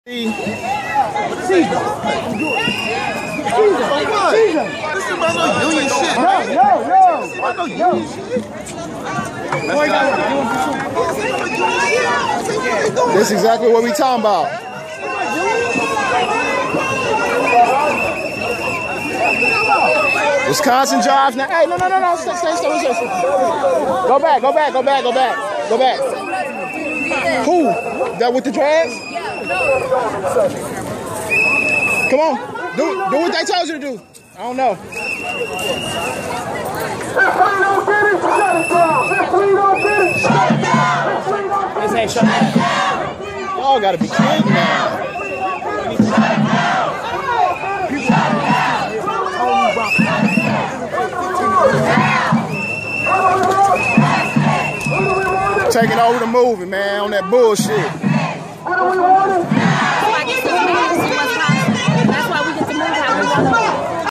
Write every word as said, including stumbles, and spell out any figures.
Caesar. Caesar. Caesar. This is about no union shit. No, no, no. This is about no union shit. This is exactly what we talking about. Wisconsin jobs now. Hey, no, no, no, no. Stay, stay, stay, stay, stay. Go back, go back, go back, go back, go back. Who? That with the drags? Come on, do do what they told you to do. I don't know. If we don't get it, shut it down. If we don't get it, shut it down. Let's say shut it down. Y'all gotta be kidding now. Taking over the movie, man, on that bullshit. What do we want?